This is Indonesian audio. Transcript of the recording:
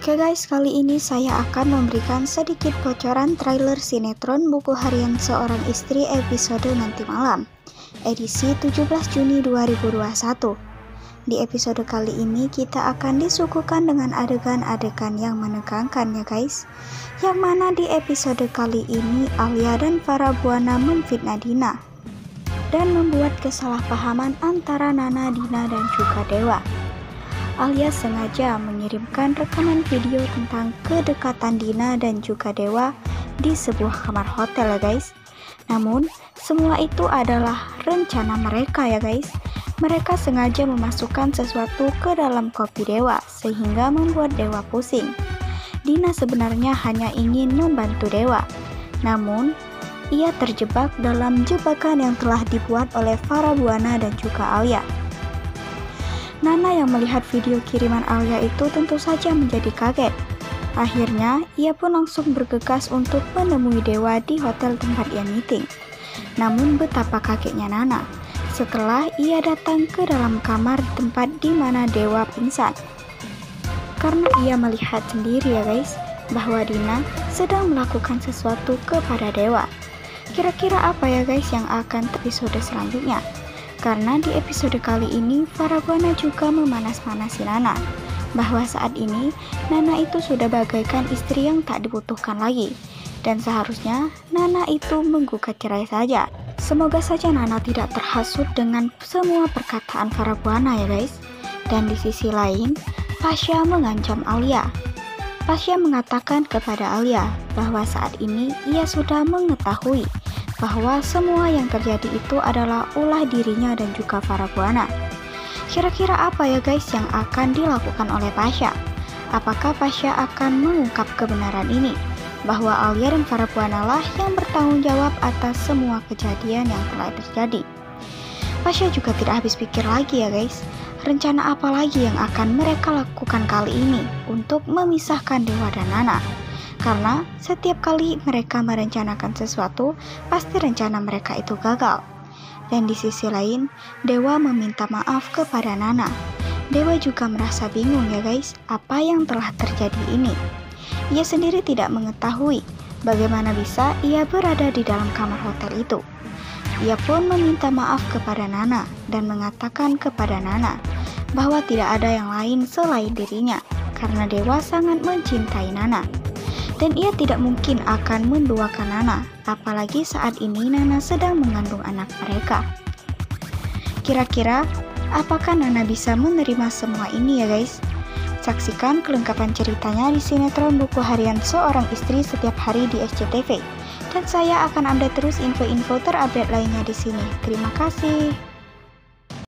Oke guys, kali ini saya akan memberikan sedikit bocoran trailer sinetron Buku Harian Seorang Istri episode nanti malam, edisi 17 Juni 2021. Di episode kali ini kita akan disuguhkan dengan adegan-adegan yang menegangkan ya guys. Yang mana di episode kali ini Alia dan Farah Buana memfitnah Dina dan membuat kesalahpahaman antara Nana, Dina, dan juga Dewa. Alia sengaja mengirimkan rekaman video tentang kedekatan Dina dan juga Dewa di sebuah kamar hotel ya guys. Namun semua itu adalah rencana mereka ya guys. Mereka sengaja memasukkan sesuatu ke dalam kopi Dewa sehingga membuat Dewa pusing. Dina sebenarnya hanya ingin membantu Dewa, namun ia terjebak dalam jebakan yang telah dibuat oleh Farah Buana dan juga Alia. Nana yang melihat video kiriman Alia itu tentu saja menjadi kaget. Akhirnya, ia pun langsung bergegas untuk menemui Dewa di hotel tempat ia meeting. Namun betapa kagetnya Nana setelah ia datang ke dalam kamar tempat di mana Dewa pingsan. Karena ia melihat sendiri ya guys, bahwa Dina sedang melakukan sesuatu kepada Dewa. Kira-kira apa ya guys yang akan episode selanjutnya? Karena di episode kali ini Farah Buana juga memanas-manasi Nana bahwa saat ini Nana itu sudah bagaikan istri yang tak dibutuhkan lagi, dan seharusnya Nana itu menggugat cerai saja. Semoga saja Nana tidak terhasut dengan semua perkataan Farah Buana ya guys. Dan di sisi lain, Pasha mengancam Alia. Pasha mengatakan kepada Alia bahwa saat ini ia sudah mengetahui bahwa semua yang terjadi itu adalah ulah dirinya dan juga Farah Buana. Kira-kira apa ya guys yang akan dilakukan oleh Pasha? Apakah Pasha akan mengungkap kebenaran ini, bahwa Alia dan Farah Buana lah yang bertanggung jawab atas semua kejadian yang telah terjadi? Pasha juga tidak habis pikir lagi ya guys, rencana apa lagi yang akan mereka lakukan kali ini untuk memisahkan Dewa dan Nana. Karena setiap kali mereka merencanakan sesuatu, pasti rencana mereka itu gagal. Dan di sisi lain, Dewa meminta maaf kepada Nana. Dewa juga merasa bingung ya guys, apa yang telah terjadi ini. Ia sendiri tidak mengetahui bagaimana bisa ia berada di dalam kamar hotel itu. Ia pun meminta maaf kepada Nana dan mengatakan kepada Nana bahwa tidak ada yang lain selain dirinya, karena Dewa sangat mencintai Nana. Dan ia tidak mungkin akan menduakan Nana, apalagi saat ini Nana sedang mengandung anak mereka. Kira-kira apakah Nana bisa menerima semua ini ya guys? Saksikan kelengkapan ceritanya di sinetron Buku Harian Seorang Istri setiap hari di SCTV. Dan saya akan update terus info-info terupdate lainnya di sini. Terima kasih.